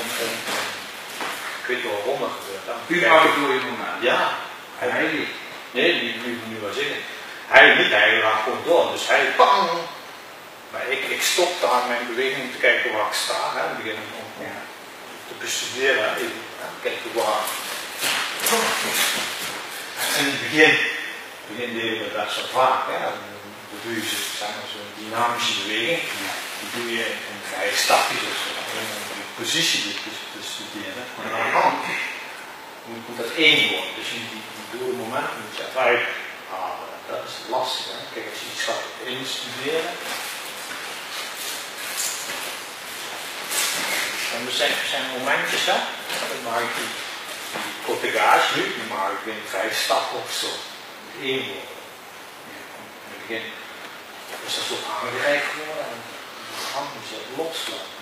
ik weet wel waarom dat gebeurt. Puur door je moment. Ja. Hij niet. Nee, die moet nu wel zeggen. Hij niet, hij gaat gewoon door. Dus hij, bang! Maar ik stop daar mijn beweging om te kijken waar ik sta. Hè. Ik begin om te bestuderen. Even kijken waar. En in het begin deed ik dat best wel vaak. Hè. Dan doe je zo'n dynamische beweging. Die doe je in vrij stapjes. Dus om die positie te studeren. Maar dan moet dat één worden. Dus die doelmomenten moet je eruit halen. Dat is lastig. Hè. Kijk, als je iets gaat instuderen. En er zijn momentjes, hè. Dan maak ik die cortegage nu, die maak ik in 5 stappen of zo. Met één worden. In het begin is dat zo aangereikt worden en de hand moet je loslaten.